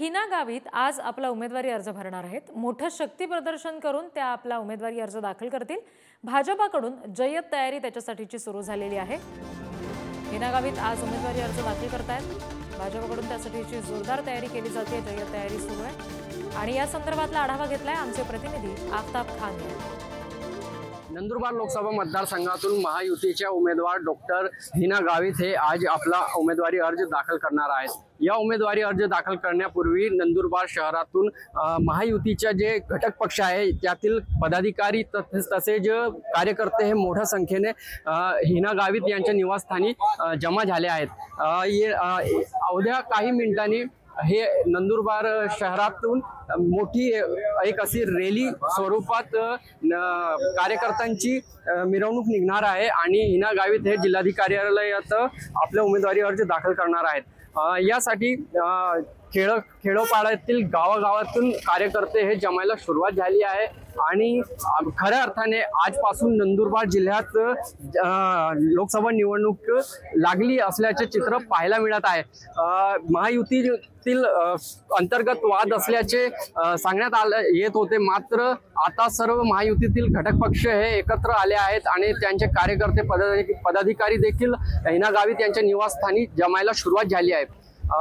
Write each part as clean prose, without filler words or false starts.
हिना गावित आज आपला उमेदवारी अर्ज भरणार आहेत। मोठं शक्ती प्रदर्शन करून त्या आपला उमेदवारी अर्ज दाखल करतील। भाजपाकडून जय्यत तयारी त्याच्यासाठीची सुरू झालेली आहे। हिना गावित आज उमेदवारी अर्ज दाखल करतायत। भाजपाकडून त्यासाठीची जोरदार तयारी केली जाते। जय्यत तयारी सुरू आहे आणि या संदर्भातला आढावा घेतलाय आमचे प्रतिनिधी आफताब खान यांनी। नंदुरबार लोकसभा मतदारसंघातून महायुतीच्या उमेदवार डॉक्टर हिना गावित हे आज आपला उमेदवारी अर्ज दाखल करणार आहेत। या उमेदवारी अर्ज दाखल करण्यापूर्वी नंदुरबार शहरातून महायुतीच्या जे घटक पक्ष आहे त्यातील पदाधिकारी तसेच कार्यकर्ते हे मोठ्या संख्येने हिना गावित यांच्या निवासस्थानी जमा झाले आहेत। अवघ्या काही मिनिटांनी हे नंदुरबार शहरातून मोठी एक अशी रॅली स्वरूपात कार्यकर्त्यांची मिरवणूक निघणार आहे आणि हिना गावित हे जिल्हाधिकार्यालयात आपले उमेदवारी अर्ज दाखल करणार आहेत। यासाठी खेडोपाड्यातील गावागावातून कार्यकर्ते हे जमायला सुरुवात झाली आहे आणि खऱ्या अर्थाने आजपासून नंदुरबार जिल्ह्यात लोकसभा निवडणूक लागली असल्याचे चित्र पाहायला मिळत आहे। महायुतीतील अंतर्गत वाद असल्याचे सांगण्यात येत होते, मात्र आता सर्व महायुतीतील घटक पक्ष हे एकत्र आले आहेत आणि त्यांचे कार्यकर्ते पदाधिकारी देखील हिना गावित यांच्या निवासस्थानी जमायला सुरुवात झाली आहे।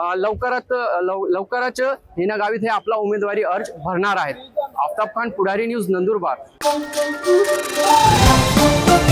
लवकरच हिना गावित हे आपला उमेदवारी अर्ज भरणार आहेत। आफताब खान, पुढारी न्यूज, नंदुरबार।